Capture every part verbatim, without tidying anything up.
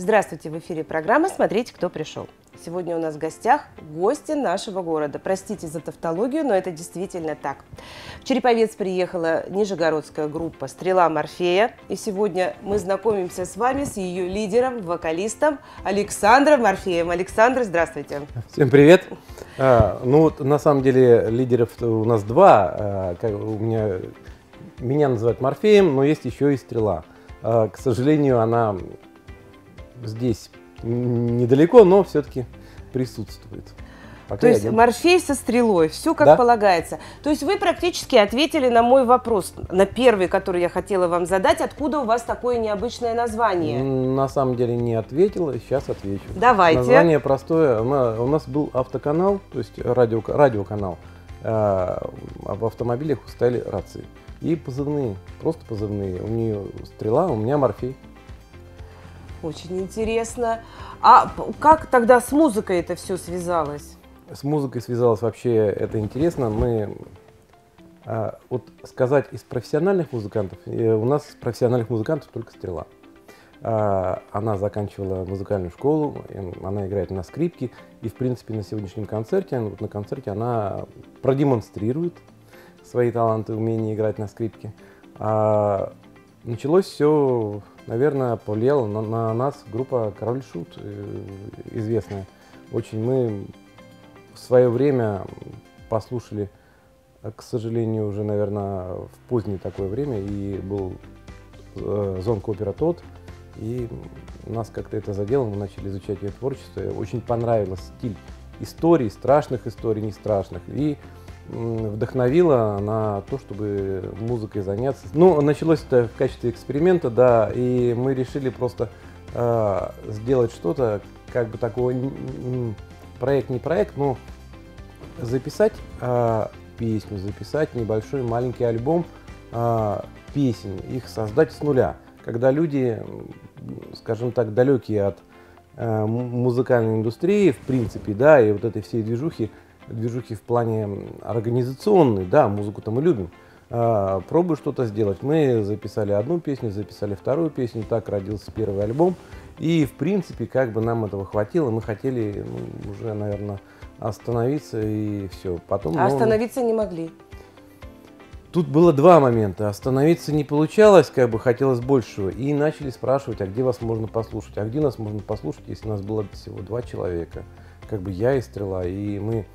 Здравствуйте, в эфире программа «Смотрите, кто пришел». Сегодня у нас в гостях гости нашего города. Простите за тавтологию, но это действительно так. В Череповец приехала нижегородская группа «Стрела Морфея». И сегодня мы знакомимся с вами, с ее лидером, вокалистом Александром Морфеем. Александр, здравствуйте. Всем привет. А, ну вот на самом деле лидеров у нас два. А, как, у меня, меня называют Морфеем, но есть еще и «Стрела». А, к сожалению, она здесь недалеко, но все-таки присутствует. Пока То есть один. Морфей со стрелой, все как Да. полагается. То есть вы практически ответили на мой вопрос, на первый, который я хотела вам задать. Откуда у вас такое необычное название? На самом деле не ответила, сейчас отвечу. Давайте. Название простое. У нас был автоканал, то есть радио, радиоканал. А в автомобилях стояли рации. И позывные, просто позывные. У нее «Стрела», у меня «Морфей». Очень интересно. А как тогда с музыкой это все связалось? С музыкой связалось вообще, это интересно. Мы, а, вот сказать из профессиональных музыкантов, у нас из профессиональных музыкантов только «Стрела». А, она заканчивала музыкальную школу, она играет на скрипке. И, в принципе, на сегодняшнем концерте, вот на концерте она продемонстрирует свои таланты, умение играть на скрипке. А, началось все... Наверное, повлияла на, на нас группа «Король и Шут», известная. Очень мы в свое время послушали, к сожалению, уже, наверное, в позднее такое время, и был э, «Зонг опера тот», и нас как-то это задело, мы начали изучать ее творчество. Очень понравился стиль историй, страшных историй, не страшных, и вдохновила на то, чтобы музыкой заняться. Ну, началось это в качестве эксперимента, да, и мы решили просто э, сделать что-то, как бы такого, проект не проект, но записать э, песню, записать небольшой маленький альбом э, песен, их создать с нуля. Когда люди, скажем так, далекие от э, музыкальной индустрии, в принципе, да, и вот этой всей движухи, движухи в плане организационной, да, музыку-то мы любим, а, пробую что-то сделать. Мы записали одну песню, записали вторую песню, так родился первый альбом, и в принципе, как бы нам этого хватило, мы хотели, ну, уже, наверное, остановиться и все. Потом, А ну, остановиться не могли? Тут было два момента. Остановиться не получалось, как бы хотелось большего, и начали спрашивать, а где вас можно послушать, а где нас можно послушать, если нас было всего два человека, как бы я и «Стрела», и мы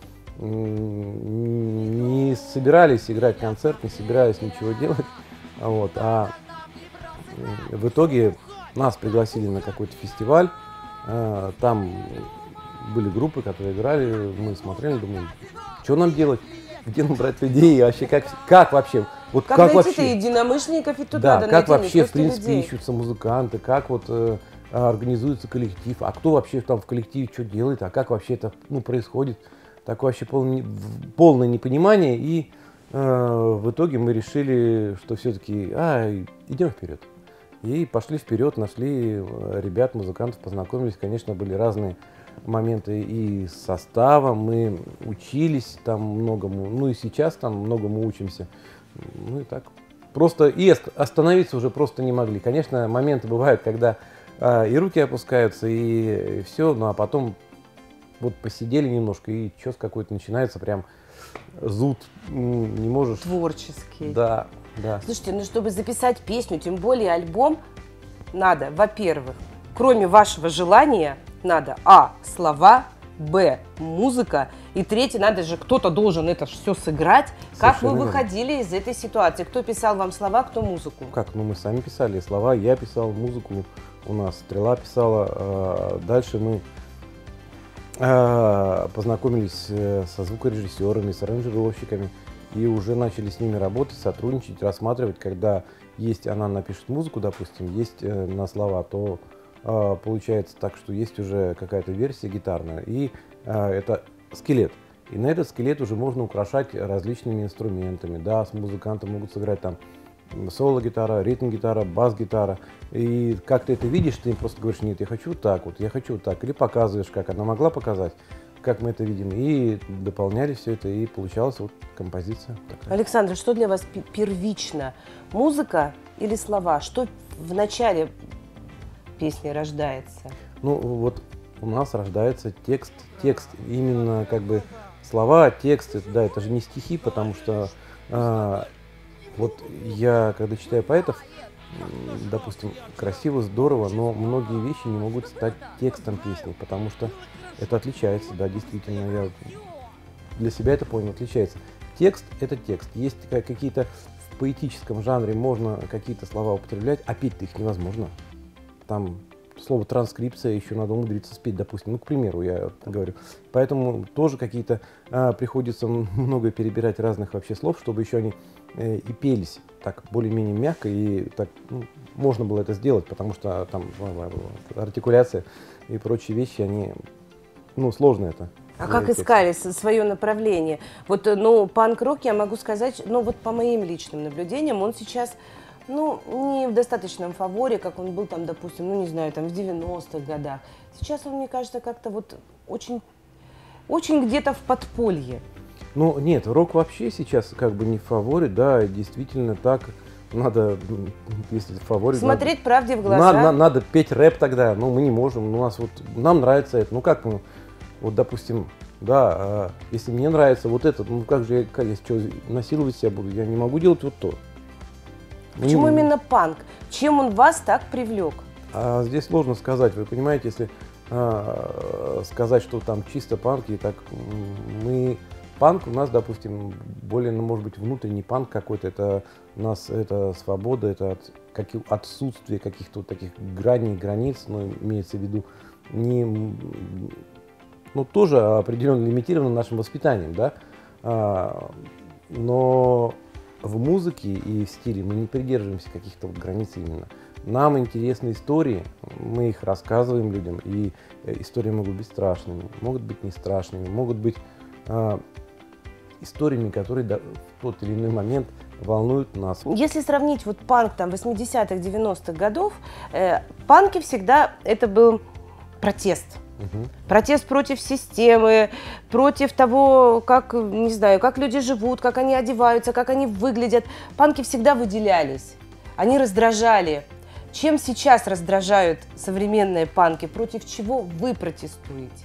не собирались играть концерт, не собирались ничего делать, вот, а в итоге нас пригласили на какой-то фестиваль, там были группы, которые играли, мы смотрели, думали, что нам делать, где нам брать людей, вообще как, как вообще, вот как, как найти-то вообще, единомышленников, ведь тут да, надо как найти, вообще в принципе людей. ищутся музыканты, как вот э, организуется коллектив, а кто вообще там в коллективе что делает, а как вообще это, ну, происходит. Такое вообще полное, полное непонимание, и э, в итоге мы решили, что все-таки а, идем вперед. И пошли вперед, нашли ребят, музыкантов, познакомились. Конечно, были разные моменты и с составом, мы учились там многому, ну и сейчас там многому учимся. Ну и так. Просто и остановиться уже просто не могли. Конечно, моменты бывают, когда э, и руки опускаются, и, и все, ну а потом вот посидели немножко, и час какой-то начинается, прям зуд, не можешь. Творческий. Да, да. Слушайте, ну чтобы записать песню, тем более альбом, надо, во-первых, кроме вашего желания, надо а. слова, б. музыка, и третье, надо же, кто-то должен это все сыграть. Как Совершенно вы верно. выходили из этой ситуации? Кто писал вам слова, кто музыку? Как? Ну мы сами писали слова, я писал музыку, у нас «Стрела» писала, дальше мы познакомились со звукорежиссерами, с аранжировщиками и уже начали с ними работать, сотрудничать, рассматривать. Когда есть, она напишет музыку, допустим, есть на слова, то получается так, что есть уже какая-то версия гитарная, и это скелет. И на этот скелет уже можно украшать различными инструментами. Да, с музыкантом могут сыграть там соло-гитара, ритм-гитара, бас-гитара. И как ты это видишь, ты им просто говоришь, нет, я хочу вот так вот, я хочу вот так. Или показываешь, как она могла показать, как мы это видим. И дополняли все это, и получалась вот композиция такая. Александр, что для вас первично? Музыка или слова? Что в начале песни рождается? Ну, вот у нас рождается текст, текст, именно как бы слова, текст, это, да, это же не стихи, потому что а, вот я, когда читаю поэтов, допустим, красиво, здорово, но многие вещи не могут стать текстом песни, потому что это отличается, да, действительно, я для себя это понял, отличается. Текст – это текст. Есть какие-то в поэтическом жанре, можно какие-то слова употреблять, а петь-то их невозможно. Там слово транскрипция еще надо умудриться спеть, допустим, ну, к примеру, я говорю. Поэтому тоже какие-то а, приходится много перебирать разных вообще слов, чтобы еще они э, и пелись так более-менее мягко, и так ну, можно было это сделать, потому что там артикуляция и прочие вещи, они, ну, сложно это. А как искали свое направление? Вот, ну, панк-рок, я могу сказать, ну, вот по моим личным наблюдениям, он сейчас, ну, не в достаточном фаворе, как он был там, допустим, ну, не знаю, там в девяностых годах. Сейчас он, мне кажется, как-то вот очень, очень где-то в подполье. Ну, нет, рок вообще сейчас как бы не в фаворе, да, действительно так. Надо, если в фаворе... Смотреть надо, правде в глаза. Надо, надо, надо петь рэп тогда, ну, мы не можем, у нас вот, нам нравится это, ну, как мы... Вот, допустим, да, а если мне нравится вот это, ну как же я, как я что, насиловать себя буду? Я не могу делать вот то. Почему не... именно панк? Чем он вас так привлек? А здесь сложно сказать. Вы понимаете, если а, сказать, что там чисто панк, и так мы... Панк у нас, допустим, более, ну, может быть, внутренний панк какой-то. Это у нас это свобода, это от, как, отсутствие каких-то вот таких граней, границ, ну, имеется в виду, не... Ну, тоже определенно лимитировано нашим воспитанием, да, а, но в музыке и в стиле мы не придерживаемся каких-то вот границ именно. Нам интересны истории, мы их рассказываем людям, и истории могут быть страшными, могут быть не страшными, могут быть а, историями, которые да, в тот или иной момент волнуют нас. Если сравнить вот панк там восьмидесятых, девяностых годов, э, панки всегда это был протест. Угу. Протест против системы, против того, как, не знаю, как люди живут, как они одеваются, как они выглядят. Панки всегда выделялись, они раздражали. Чем сейчас раздражают современные панки? Против чего вы протестуете?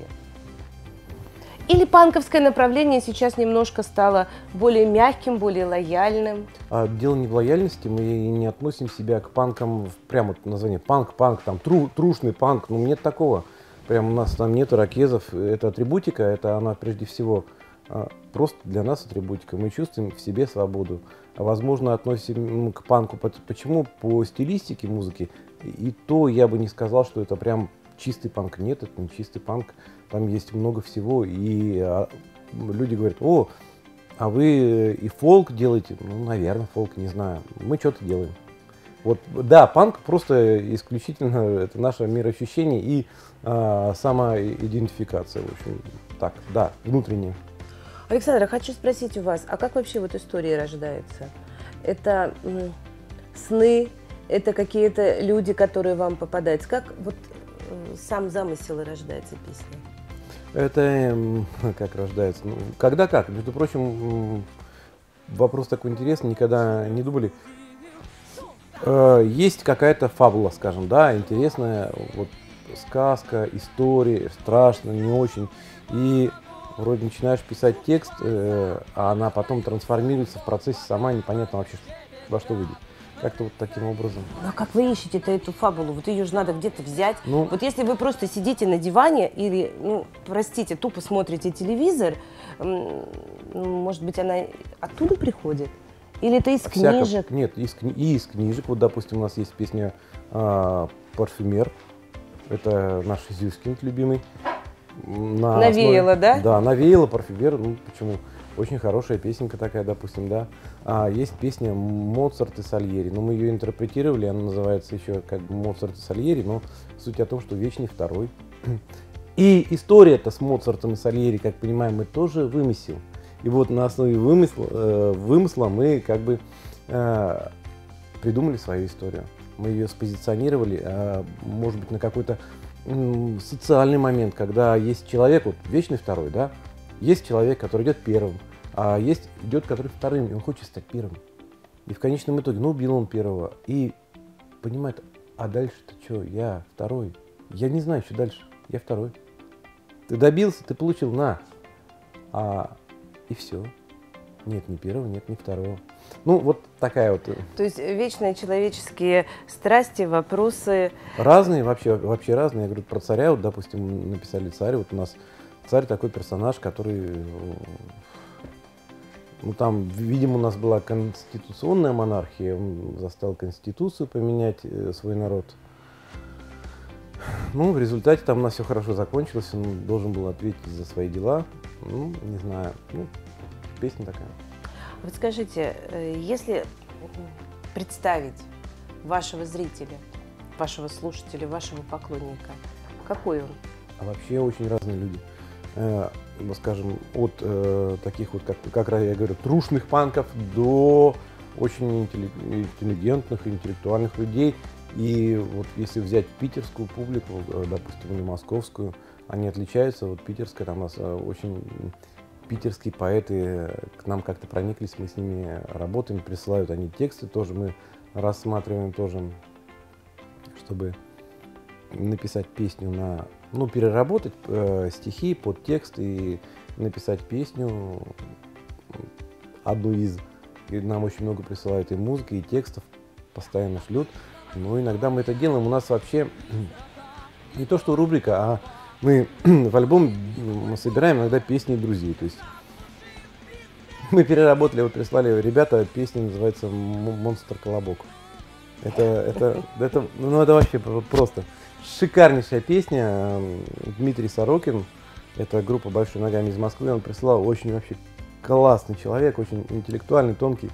Или панковское направление сейчас немножко стало более мягким, более лояльным? А дело не в лояльности, мы не относим себя к панкам, прямо вот название панк, панк, там тру, трушный панк, ну нет такого. Прям у нас там нет ирокезов, это атрибутика, это она прежде всего а, просто для нас атрибутика. Мы чувствуем в себе свободу. А, возможно, относим к панку. Почему? По стилистике музыки. И то я бы не сказал, что это прям чистый панк. Нет, это не чистый панк. Там есть много всего. И а, люди говорят: о, а вы и фолк делаете? Ну, наверное, фолк, не знаю. Мы что-то делаем. Вот, да, панк просто исключительно это наше мироощущение и а, самоидентификация, в общем, так, да, внутренняя. Александр, я хочу спросить у вас, а как вообще вот история рождается? Это м, сны, это какие-то люди, которые вам попадаются? Как вот м, сам замысел рождается песня? Это м, как рождается? Ну, когда как? Между прочим, м, вопрос такой интересный, никогда не думали. Есть какая-то фабула, скажем, да, интересная, вот сказка, история, страшно, не очень. И вроде начинаешь писать текст, э, а она потом трансформируется в процессе сама, непонятно вообще, во что выйдет. Как-то вот таким образом. Ну, а как вы ищете-то эту фабулу? Вот ее же надо где-то взять. Ну, вот если вы просто сидите на диване или, ну, простите, тупо смотрите телевизор, может быть, она оттуда приходит? Или это из всяко, книжек? Нет, из, и из книжек. Вот, допустим, у нас есть песня а, «Парфюмер». Это наш Зюскин любимый. На навеяло, основе, да? Да, навеяло «Парфюмер». Ну, почему? Очень хорошая песенка такая, допустим, да. А есть песня «Моцарт и Сальери». Но мы ее интерпретировали, она называется еще как бы «Моцарт и Сальери», но суть о том, что вечный второй. И история-то с Моцартом и Сальери, как понимаем, мы тоже вымысел. И вот на основе вымысла, э, вымысла мы как бы э, придумали свою историю. Мы ее спозиционировали, э, может быть, на какой-то э, социальный момент, когда есть человек, вот вечный второй, да, есть человек, который идет первым, а есть идет, который вторым, и он хочет стать первым. И в конечном итоге, ну, убил он первого, и понимает, а дальше-то что? Я второй. Я не знаю, что дальше. Я второй. Ты добился, ты получил, на. А, и все. Нет, ни первого, нет, ни второго. Ну, вот такая вот. То есть вечные человеческие страсти, вопросы. Разные, вообще, вообще разные. Я говорю про царя, вот, допустим, написали царь. Вот у нас царь такой персонаж, который, ну, там, видимо, у нас была конституционная монархия, он заставил конституцию поменять свой народ. Ну, в результате там у нас все хорошо закончилось, он должен был ответить за свои дела. Ну, не знаю, ну, песня такая. Вот скажите, если представить вашего зрителя, вашего слушателя, вашего поклонника, какой он? А вообще очень разные люди. Э, скажем, от э, таких вот, как, как я говорю, трушных панков до очень интеллигентных, интеллектуальных людей. И вот если взять питерскую публику, допустим, или московскую, они отличаются. Вот питерская, там у нас очень питерские поэты к нам как-то прониклись, мы с ними работаем, присылают они тексты тоже, мы рассматриваем тоже, чтобы написать песню на, ну, переработать э, стихи под текст и написать песню одну из. И нам очень много присылают и музыки, и текстов, постоянно шлют. Но иногда мы это делаем. У нас вообще не то что рубрика, а мы в альбом мы собираем иногда песни друзей. То есть мы переработали, вот прислали ребята, песня называется «Монстр Колобок». Это, это, это, ну, это вообще просто шикарнейшая песня. Дмитрий Сорокин, это группа «Большой ногами» из Москвы, он прислал, очень вообще классный человек, очень интеллектуальный, тонкий.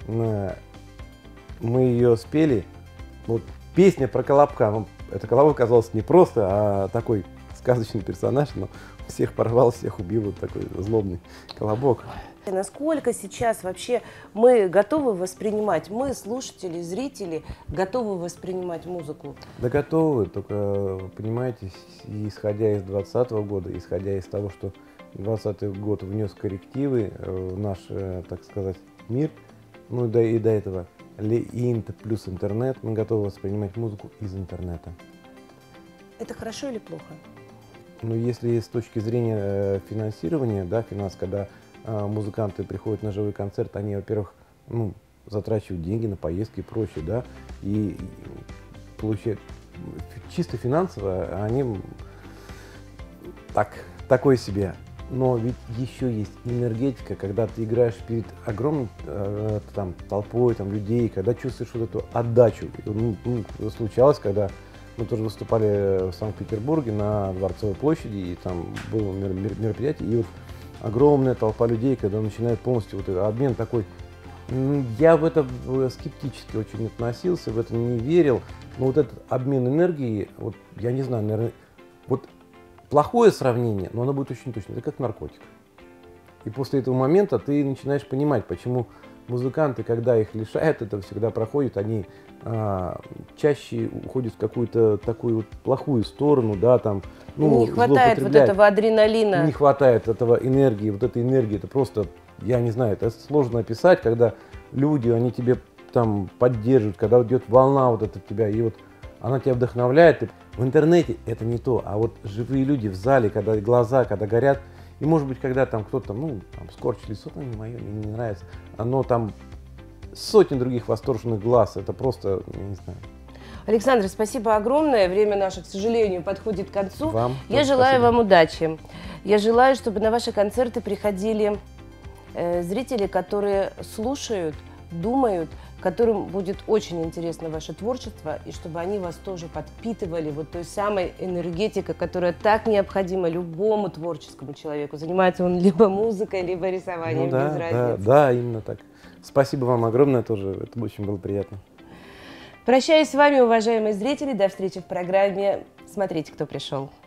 Мы ее спели. Вот песня про Колобка. Ну, это Колобок оказался не просто, а такой сказочный персонаж, но всех порвал, всех убил, вот такой злобный Колобок. Насколько сейчас вообще мы готовы воспринимать, мы, слушатели, зрители, готовы воспринимать музыку? Да готовы, только, понимаете, исходя из двадцатого года, исходя из того, что двадцатый год внес коррективы в наш, так сказать, мир, ну да и до этого, инт плюс интернет, мы готовы воспринимать музыку из интернета. Это хорошо или плохо? Ну, если с точки зрения финансирования, да, финанс, когда музыканты приходят на живой концерт, они, во-первых, ну, затрачивают деньги на поездки и прочее, да, и получают чисто финансово, они так, такое себе. Но ведь еще есть энергетика, когда ты играешь перед огромной э, там, толпой там, людей, когда чувствуешь вот эту отдачу. Ну, ну, случалось, когда мы тоже выступали в Санкт-Петербурге на Дворцовой площади, и там было мероприятие, и вот огромная толпа людей, когда начинает полностью вот этот обмен такой. Я в это скептически очень относился, в это не верил, но вот этот обмен энергией, вот я не знаю, наверное, вот плохое сравнение, но оно будет очень точно, это как наркотик. И после этого момента ты начинаешь понимать, почему музыканты, когда их лишают, это всегда проходит, они а, чаще уходят в какую-то такую вот плохую сторону, да, там, ну, не хватает вот этого адреналина. Не хватает этого энергии, вот этой энергии, это просто, я не знаю, это сложно описать, когда люди, они тебе там поддерживают, когда идет волна вот от тебя, и вот она тебя вдохновляет. И в интернете это не то, а вот живые люди в зале, когда глаза, когда горят, и может быть, когда там кто-то, ну, там, скорчили лицо, ну, не мое, мне не нравится, но там сотни других восторженных глаз, это просто, я не знаю. Александр, спасибо огромное. Время наше, к сожалению, подходит к концу. Вам Я желаю спасибо. вам удачи. Я желаю, чтобы на ваши концерты приходили э, зрители, которые слушают, думают, которым будет очень интересно ваше творчество, и чтобы они вас тоже подпитывали вот той самой энергетикой, которая так необходима любому творческому человеку. Занимается он либо музыкой, либо рисованием, Ну, да, без да, разницы. да, именно так. Спасибо вам огромное тоже, это очень было приятно. Прощаюсь с вами, уважаемые зрители. До встречи в программе «Смотрите, кто пришел».